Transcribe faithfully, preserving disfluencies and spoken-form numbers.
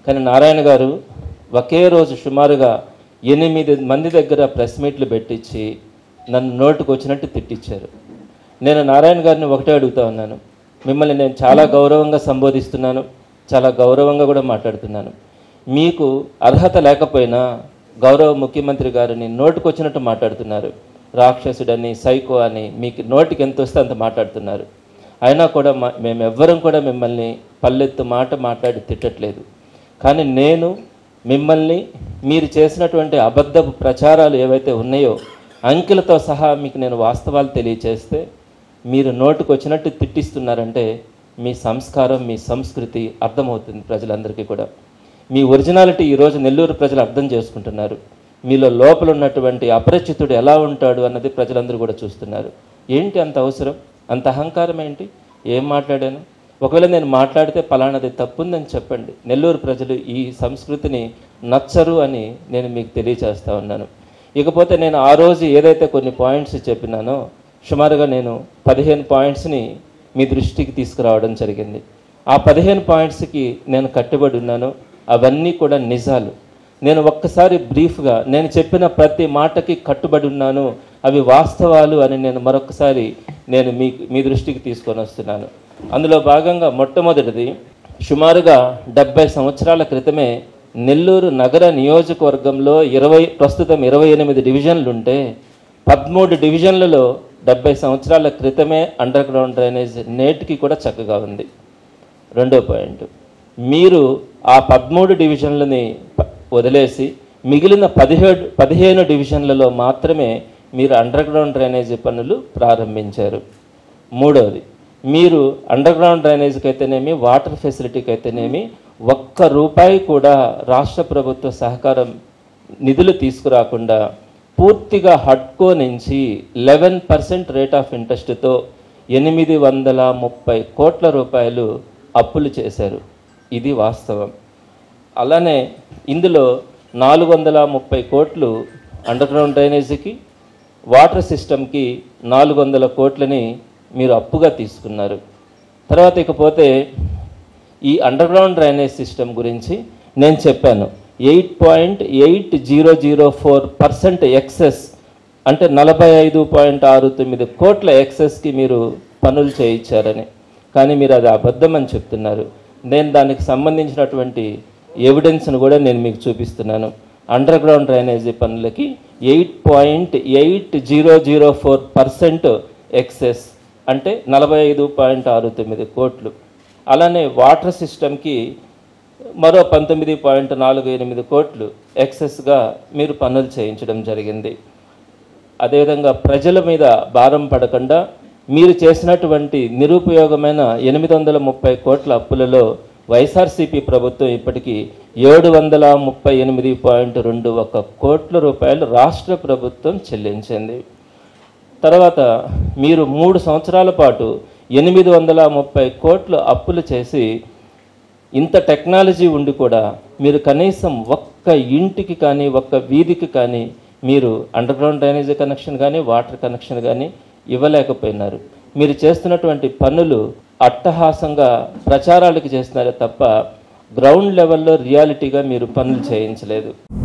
కానీ నారాయణ గారు ఒకే రోజు సుమారుగా ఎనిమిది మంది దగ్గర ప్రెస్ మీట్లు పెట్టించి నన్ను నోటుకు వచ్చినట్టు తిట్టించారు. నేను నారాయణ గారిని ఒకటే అడుగుతా ఉన్నాను, మిమ్మల్ని నేను చాలా గౌరవంగా సంబోధిస్తున్నాను, చాలా గౌరవంగా కూడా మాట్లాడుతున్నాను. మీకు అర్హత లేకపోయినా గౌరవ ముఖ్యమంత్రి గారిని నోటుకు వచ్చినట్టు మాట్లాడుతున్నారు. రాక్షసుడని, సైకో అని మీకు నోటికి ఎంత వస్తే అంత మాట్లాడుతున్నారు. అయినా కూడా మా మేమెవ్వరం కూడా మిమ్మల్ని పల్లెత్తు మాట మాట్లాడి తిట్టట్లేదు. కానీ నేను మిమ్మల్ని మీరు చేసినటువంటి అబద్ధపు ప్రచారాలు ఏవైతే ఉన్నాయో అంకెలతో సహా మీకు నేను వాస్తవాలు తెలియచేస్తే మీరు నోటుకు వచ్చినట్టు తిట్టిస్తున్నారంటే మీ సంస్కారం, మీ సంస్కృతి అర్థమవుతుంది ప్రజలందరికీ కూడా. మీ ఒరిజినాలిటీ ఈరోజు నెల్లూరు ప్రజలు అర్థం చేసుకుంటున్నారు. మీలో లోపల ఉన్నటువంటి అపరిచితుడు ఎలా ఉంటాడు అన్నది ప్రజలందరూ కూడా చూస్తున్నారు. ఏంటి అంత అవసరం, అంత అహంకారం ఏంటి? ఏం మాట్లాడాను? ఒకవేళ నేను మాట్లాడితే పలానాది తప్పుందని చెప్పండి. నెల్లూరు ప్రజలు ఈ సంస్కృతిని నచ్చరు అని నేను మీకు తెలియచేస్తూ ఉన్నాను. ఇకపోతే నేను ఆ రోజు ఏదైతే కొన్ని పాయింట్స్ చెప్పినానో సుమారుగా నేను పదిహేను పాయింట్స్ని మీ దృష్టికి తీసుకురావడం జరిగింది. ఆ పదిహేను పాయింట్స్కి నేను కట్టుబడి ఉన్నాను. అవన్నీ కూడా నిజాలు. నేను ఒక్కసారి బ్రీఫ్గా నేను చెప్పిన ప్రతి మాటకి కట్టుబడి ఉన్నాను, అవి వాస్తవాలు అని నేను మరొకసారి నేను మీ మీ దృష్టికి తీసుకొని వస్తున్నాను. అందులో భాగంగా మొట్టమొదటిది, సుమారుగా డెబ్బై సంవత్సరాల క్రితమే నెల్లూరు నగర నియోజకవర్గంలో ఇరవై ప్రస్తుతం ఇరవై ఎనిమిది డివిజన్లు ఉంటే పదమూడు డివిజన్లలో డెబ్బై సంవత్సరాల క్రితమే అండర్ గ్రౌండ్ డ్రైనేజ్ నేటికి కూడా చక్కగా ఉంది. రెండో పాయింట్, మీరు ఆ పదమూడు డివిజన్లని వదిలేసి మిగిలిన పదిహేడు పదిహేను డివిజన్లలో మాత్రమే మీరు అండర్ గ్రౌండ్ డ్రైనేజీ పనులు ప్రారంభించారు. మూడవది, మీరు అండర్ గ్రౌండ్ డ్రైనేజీకి అయితేనేమి, వాటర్ ఫెసిలిటీకి అయితేనేమి ఒక్క రూపాయి కూడా రాష్ట్ర ప్రభుత్వ సహకారం నిధులు తీసుకురాకుండా పూర్తిగా హడ్కో నుంచి లెవెన్ పర్సెంట్ రేట్ ఆఫ్ ఇంట్రెస్ట్తో ఎనిమిది వందల ముప్పై కోట్ల రూపాయలు అప్పులు చేశారు. ఇది వాస్తవం. అలానే ఇందులో నాలుగు వందల ముప్పై కోట్లు అండర్ గ్రౌండ్ డ్రైనేజీకి, వాటర్ సిస్టమ్కి నాలుగు వందల కోట్లని మీరు అప్పుగా తీసుకున్నారు. తర్వాత ఇకపోతే ఈ అండర్ గ్రౌండ్ డ్రైనేజ్ సిస్టమ్ గురించి నేను చెప్పాను. Eight point eight zero zero four percent excess అంటే నలభై ఐదు పాయింట్ ఆరు తొమ్మిది కోట్ల ఎక్సెస్కి మీరు పనులు చేయించారని. కానీ మీరు అది అబద్ధం అని చెప్తున్నారు. నేను దానికి సంబంధించినటువంటి ఎవిడెన్స్ను కూడా నేను మీకు చూపిస్తున్నాను. అండర్ గ్రౌండ్ డ్రైనేజీ పనులకి eight point eight zero zero four percent excess అంటే నలభై ఐదు పాయింట్ ఆరు తొమ్మిది కోట్లు. అలానే వాటర్ సిస్టమ్కి మరో పంతొమ్మిది పాయింట్ నాలుగు ఎనిమిది కోట్లు ఎక్సెస్గా మీరు పనులు చేయించడం జరిగింది. అదేవిధంగా ప్రజల మీద భారం పడకుండా మీరు చేసినటువంటి నిరుపయోగమైన ఎనిమిది వందల ముప్పై కోట్ల అప్పులలో వైఎస్ఆర్సీపీ ప్రభుత్వం ఇప్పటికీ ఏడు వందల ముప్పై ఎనిమిది పాయింట్ రెండు ఒక కోట్ల రూపాయలు రాష్ట్ర ప్రభుత్వం చెల్లించింది. తర్వాత మీరు మూడు సంవత్సరాల పాటు ఎనిమిది వందల ముప్పై కోట్లు అప్పులు చేసి ఇంత టెక్నాలజీ ఉండి కూడా మీరు కనీసం ఒక్క ఇంటికి కానీ ఒక్క వీధికి కానీ మీరు అండర్ గ్రౌండ్ డ్రైనేజీ కనెక్షన్ కానీ వాటర్ కనెక్షన్ కానీ ఇవ్వలేకపోయినారు. మీరు చేస్తున్నటువంటి పనులు అట్టహాసంగా ప్రచారాలకు చేస్తున్నారే తప్ప గ్రౌండ్ లెవెల్లో రియాలిటీగా మీరు పనులు చేయించలేదు.